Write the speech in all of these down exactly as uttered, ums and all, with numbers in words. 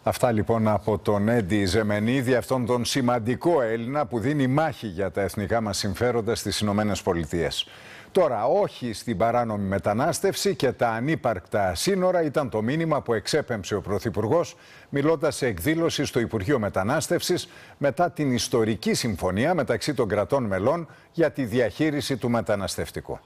Αυτά λοιπόν από τον Έντι Ζεμενίδη, αυτόν τον σημαντικό Έλληνα που δίνει μάχη για τα εθνικά μας συμφέροντα στις Ηνωμένες Πολιτείες. Τώρα, όχι στην παράνομη μετανάστευση και τα ανύπαρκτα σύνορα ήταν το μήνυμα που εξέπεμψε ο Πρωθυπουργός μιλώντας σε εκδήλωση στο Υπουργείο Μετανάστευσης μετά την ιστορική συμφωνία μεταξύ των κρατών μελών για τη διαχείριση του μεταναστευτικού.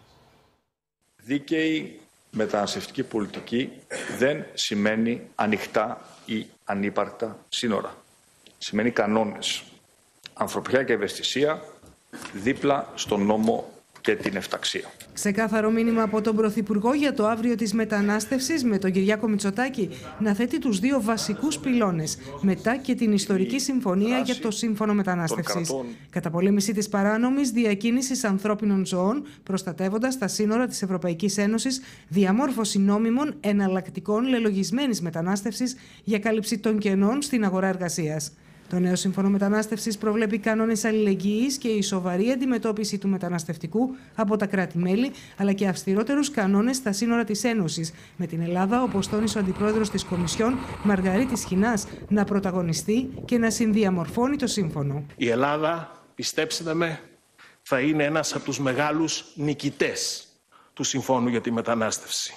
Δίκαιη μεταναστευτική πολιτική δεν σημαίνει ανοιχτά ή ανύπαρκτα σύνορα. Σημαίνει κανόνες, ανθρωπιά και ευαισθησία δίπλα στον νόμο και την εφταξία. Ξεκάθαρο μήνυμα από τον Πρωθυπουργό για το αύριο της μετανάστευσης, με τον Κυριάκο Μητσοτάκη να θέτει τους δύο βασικούς πυλώνες μετά και την ιστορική συμφωνία για το σύμφωνο μετανάστευσης. Καταπολέμηση της παράνομης διακίνησης ανθρώπινων ζώων, προστατεύοντας τα σύνορα της Ευρωπαϊκής Ένωσης, διαμόρφωση νόμιμων εναλλακτικών λελογισμένης μετανάστευσης για κάλυψη των κενών στην αγορά εργασίας. Το νέο σύμφωνο μετανάστευσης προβλέπει κανόνες αλληλεγγύης και η σοβαρή αντιμετώπιση του μεταναστευτικού από τα κράτη-μέλη, αλλά και αυστηρότερους κανόνες στα σύνορα της Ένωσης, με την Ελλάδα, όπως τόνισε ο Αντιπρόεδρος της Κομισιόν, Μαργαρίτης Χινάς, να πρωταγωνιστεί και να συνδιαμορφώνει το σύμφωνο. Η Ελλάδα, πιστέψτε με, θα είναι ένας από τους μεγάλους νικητές του Συμφώνου για τη Μετανάστευση.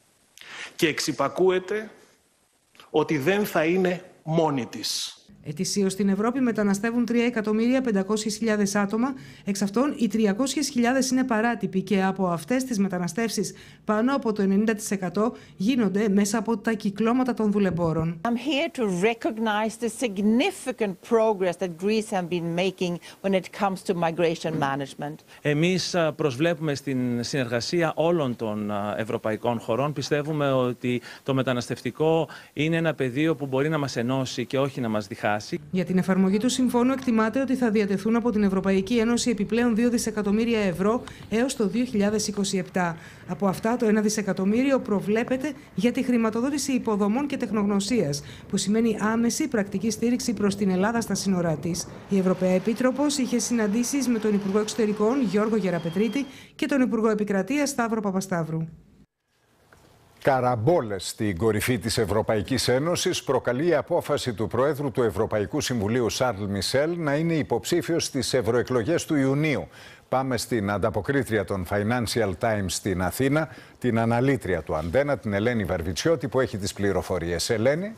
Και εξυπακούεται ότι δεν θα είναι μόνη της. Ετησίως στην Ευρώπη μεταναστεύουν τρία εκατομμύρια πεντακόσιες χιλιάδες άτομα, εξ αυτών οι τριακόσιες χιλιάδες είναι παράτυποι και από αυτές τις μεταναστεύσεις πάνω από το ενενήντα τοις εκατό γίνονται μέσα από τα κυκλώματα των δουλεμπόρων. I'm here to recognize the significant progress that Greece has been making when it comes to migration management. Εμείς προσβλέπουμε στην συνεργασία όλων των ευρωπαϊκών χωρών. Πιστεύουμε ότι το μεταναστευτικό είναι ένα πεδίο που μπορεί να μας ενώσει και όχι να μας διχάσει. Για την εφαρμογή του συμφώνου εκτιμάται ότι θα διατεθούν από την Ευρωπαϊκή Ένωση επιπλέον δύο δισεκατομμύρια ευρώ έως το δύο χιλιάδες είκοσι επτά. Από αυτά το ένα δισεκατομμύριο προβλέπεται για τη χρηματοδότηση υποδομών και τεχνογνωσίας, που σημαίνει άμεση πρακτική στήριξη προς την Ελλάδα στα σύνορά της. Η Ευρωπαία Επίτροπος είχε συναντήσεις με τον Υπουργό Εξωτερικών Γιώργο Γεραπετρίτη και τον Υπουργό Επικρατείας Σταύρο Παπασταύρου. Καραμπόλες στην κορυφή της Ευρωπαϊκής Ένωσης προκαλεί η απόφαση του Προέδρου του Ευρωπαϊκού Συμβουλίου Σαρλ Μισελ να είναι υποψήφιος στις ευρωεκλογές του Ιουνίου. Πάμε στην ανταποκρίτρια των Financial Times στην Αθήνα, την αναλήτρια του Αντένα, την Ελένη Βαρβιτσιώτη, που έχει τις πληροφορίες. Ελένη.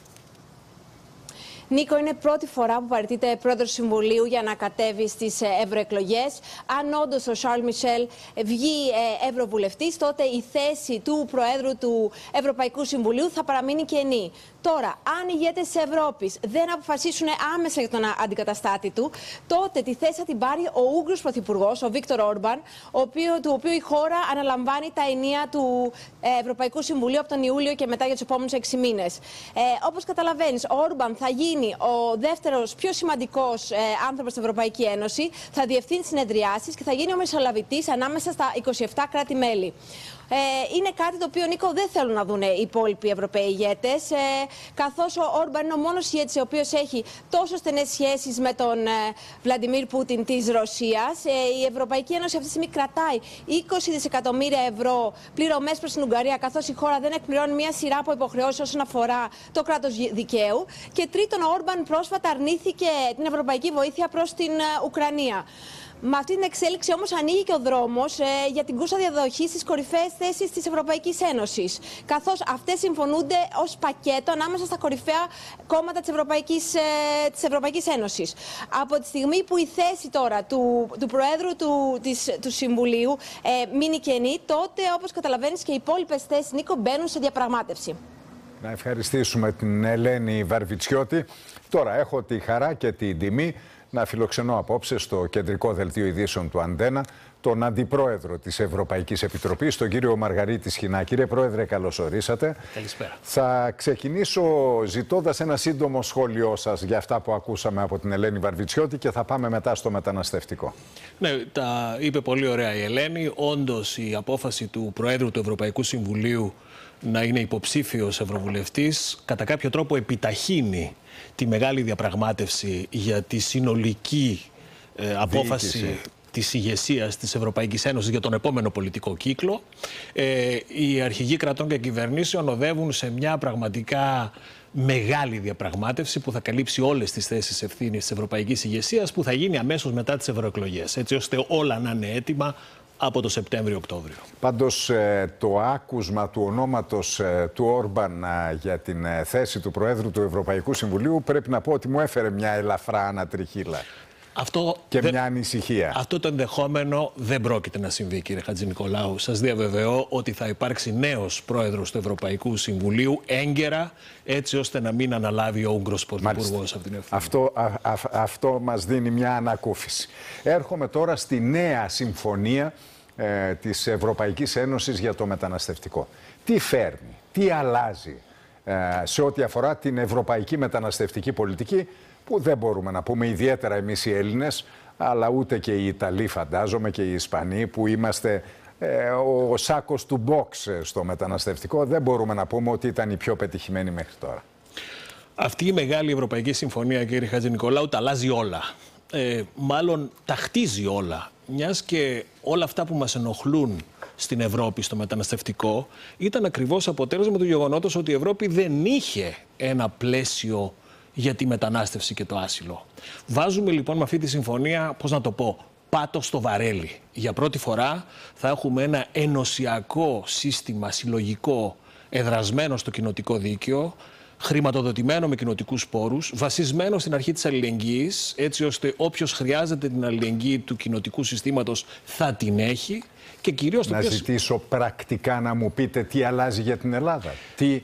Νίκο, είναι πρώτη φορά που παραιτείται πρόεδρος του Συμβουλίου για να κατέβει στις ευρωεκλογές. Αν όντως ο Σαρλ Μισελ βγει ευρωβουλευτής, τότε η θέση του Προέδρου του Ευρωπαϊκού Συμβουλίου θα παραμείνει κενή. Τώρα, αν οι ηγέτες της Ευρώπης δεν αποφασίσουν άμεσα για τον αντικαταστάτη του, τότε τη θέση θα την πάρει ο Ούγγρος Πρωθυπουργός, ο Βίκτορ Όρμπαν, του οποίου η χώρα αναλαμβάνει τα ενία του Ευρωπαϊκού Συμβουλίου από τον Ιούλιο και μετά για τους επόμενους έξι μήνες. Ε, όπως καταλαβαίνεις, ο Όρμπαν θα γίνει ο δεύτερος πιο σημαντικός ε, άνθρωπος στην Ευρωπαϊκή Ένωση, θα διευθύνει συνεδριάσεις και θα γίνει ο μεσολαβητής ανάμεσα στα είκοσι επτά κράτη-μέλη. Ε, είναι κάτι το οποίο, Νίκο, δεν θέλουν να δουν οι υπόλοιποι Ευρωπαίοι ηγέτες, ε, καθώς ο Όρμπαν είναι ο μόνος ηγέτης ο οποίος έχει τόσο στενές σχέσεις με τον ε, Βλαντιμίρ Πούτιν της Ρωσίας. Ε, η Ευρωπαϊκή Ένωση αυτή τη στιγμή κρατάει είκοσι δισεκατομμύρια ευρώ πληρωμές προς την Ουγγαρία, καθώς η χώρα δεν εκπληρώνει μια σειρά από υποχρεώσεις όσον αφορά το κράτος δικαίου. Και τρίτον, ο Όρμπαν πρόσφατα αρνήθηκε την ευρωπαϊκή βοήθεια προς την ε, Ουκρανία. Με αυτή την εξέλιξη όμως ανοίγει και ο δρόμος ε, για την κούρσα διαδοχή στις κορυφαίες θέσεις της Ευρωπαϊκής Ένωσης, καθώς αυτές συμφωνούνται ως πακέτο ανάμεσα στα κορυφαία κόμματα της Ευρωπαϊκής, ε, της Ευρωπαϊκής Ένωσης. Από τη στιγμή που η θέση τώρα του, του Προέδρου του, της, του Συμβουλίου ε, μείνει κενή, τότε, όπως καταλαβαίνεις, και οι υπόλοιπες θέσεις, Νίκο, μπαίνουν σε διαπραγμάτευση. Να ευχαριστήσουμε την Ελένη Βαρβιτσιώτη. Τώρα έχω τη χαρά και την τιμή να φιλοξενώ απόψε στο κεντρικό δελτίο ειδήσεων του Αντένα τον Αντιπρόεδρο της Ευρωπαϊκής Επιτροπής, τον κύριο Μαργαρίτη Σχοινά. Κύριε Πρόεδρε, καλώς ορίσατε. Καλησπέρα. Θα ξεκινήσω ζητώντας ένα σύντομο σχόλιο σας για αυτά που ακούσαμε από την Ελένη Βαρβιτσιώτη και θα πάμε μετά στο μεταναστευτικό. Ναι, τα είπε πολύ ωραία η Ελένη. Όντως, η απόφαση του Προέδρου του Ευρωπαϊκού Συμβουλίου να είναι υποψήφιος ευρωβουλευτής κατά κάποιο τρόπο επιταχύνει τη μεγάλη διαπραγμάτευση για τη συνολική ε, απόφαση Διοίκηση. της ηγεσίας της Ευρωπαϊκής Ένωσης για τον επόμενο πολιτικό κύκλο. Ε, οι αρχηγοί κρατών και κυβερνήσεων οδεύουν σε μια πραγματικά μεγάλη διαπραγμάτευση που θα καλύψει όλες τις θέσεις ευθύνης της ευρωπαϊκής ηγεσίας, που θα γίνει αμέσως μετά τις ευρωεκλογές, έτσι ώστε όλα να είναι έτοιμα από το Σεπτέμβριο-Οκτώβριο. Πάντως το άκουσμα του ονόματος του Όρμπαν για την θέση του Προέδρου του Ευρωπαϊκού Συμβουλίου πρέπει να πω ότι μου έφερε μια ελαφρά ανατριχύλα. Αυτό και δε... μια ανησυχία. Αυτό το ενδεχόμενο δεν πρόκειται να συμβεί, κύριε Χατζηνικολάου. Σας διαβεβαιώ ότι θα υπάρξει νέος πρόεδρος του Ευρωπαϊκού Συμβουλίου έγκαιρα, έτσι ώστε να μην αναλάβει ο Ούγγρος Πρωθυπουργός από την ευθύνη. Αυτό, α, α, αυτό μας δίνει μια ανακούφιση. Έρχομαι τώρα στη νέα συμφωνία ε, της Ευρωπαϊκής Ένωσης για το μεταναστευτικό. Τι φέρνει, τι αλλάζει ε, σε ό,τι αφορά την ευρωπαϊκή μεταναστευτική πολιτική, που δεν μπορούμε να πούμε ιδιαίτερα εμείς οι Έλληνες, αλλά ούτε και οι Ιταλοί φαντάζομαι και οι Ισπανοί, που είμαστε ε, ο σάκος του μπόξ στο μεταναστευτικό, δεν μπορούμε να πούμε ότι ήταν οι πιο πετυχημένοι μέχρι τώρα. Αυτή η μεγάλη Ευρωπαϊκή Συμφωνία, κύριε Χατζηνικολάου, τα αλλάζει όλα. Ε, μάλλον τα χτίζει όλα, μιας και όλα αυτά που μας ενοχλούν στην Ευρώπη στο μεταναστευτικό ήταν ακριβώς αποτέλεσμα του γεγονότος ότι η Ευρώπη δεν είχε ένα πλαίσιο για τη μετανάστευση και το άσυλο. Βάζουμε λοιπόν με αυτή τη συμφωνία, πώς να το πω, πάτο στο βαρέλι. Για πρώτη φορά θα έχουμε ένα ενωσιακό σύστημα συλλογικό εδρασμένο στο κοινοτικό δίκαιο, χρηματοδοτημένο με κοινοτικούς πόρους, βασισμένο στην αρχή της αλληλεγγύης, έτσι ώστε όποιος χρειάζεται την αλληλεγγύη του κοινοτικού συστήματος θα την έχει. Και κυρίως να το ποιος... ζητήσω πρακτικά να μου πείτε τι αλλάζει για την Ελλάδα. Τι,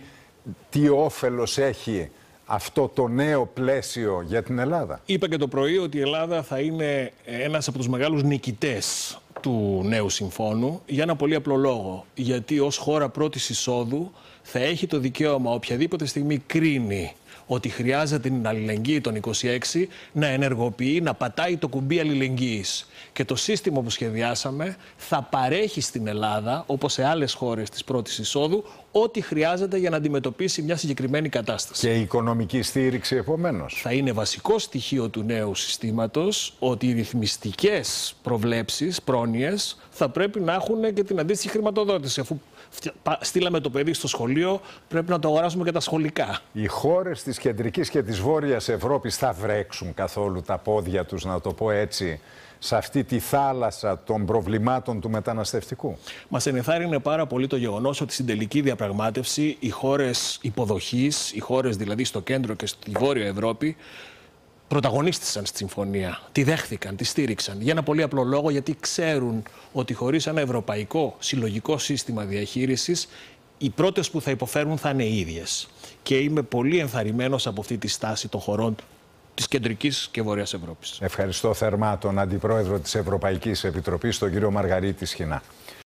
τι όφελος έχει αυτό το νέο πλαίσιο για την Ελλάδα. Είπα και το πρωί ότι η Ελλάδα θα είναι ένας από τους μεγάλους νικητές του νέου συμφώνου για ένα πολύ απλό λόγο. Γιατί ως χώρα πρώτης εισόδου θα έχει το δικαίωμα οποιαδήποτε στιγμή κρίνει ότι χρειάζεται την αλληλεγγύη των είκοσι έξι να ενεργοποιεί, να πατάει το κουμπί αλληλεγγύης. Και το σύστημα που σχεδιάσαμε θα παρέχει στην Ελλάδα, όπως σε άλλες χώρες της πρώτης εισόδου, ό,τι χρειάζεται για να αντιμετωπίσει μια συγκεκριμένη κατάσταση. Και η οικονομική στήριξη επομένως. Θα είναι βασικό στοιχείο του νέου συστήματος ότι οι ρυθμιστικές προβλέψεις, πρόνοιες, θα πρέπει να έχουν και την αντίστοιχη χρηματοδότηση. Αφού στείλαμε το παιδί στο σχολείο, πρέπει να το αγοράσουμε και τα σχολικά. Οι χώρες της κεντρικής και της βόρειας Ευρώπης θα βρέξουν καθόλου τα πόδια τους, να το πω έτσι, σε αυτή τη θάλασσα των προβλημάτων του μεταναστευτικού? Μας ενθάρρυνε πάρα πολύ το γεγονός ότι στην τελική διαπραγμάτευση οι χώρες υποδοχής, οι χώρες δηλαδή στο κέντρο και στη Βόρεια Ευρώπη, πρωταγωνίστησαν στη συμφωνία, τη δέχθηκαν, τη στήριξαν. Για ένα πολύ απλό λόγο, γιατί ξέρουν ότι χωρίς ένα ευρωπαϊκό συλλογικό σύστημα διαχείρισης, οι πρώτες που θα υποφέρουν θα είναι οι ίδιες. Και είμαι πολύ ενθαρρυμένος από αυτή τη στάση των χωρών της Κεντρικής και Βορειάς Ευρώπης. Ευχαριστώ θερμά τον Αντιπρόεδρο της Ευρωπαϊκής Επιτροπής, τον κύριο Μαργαρίτη Σχοινά.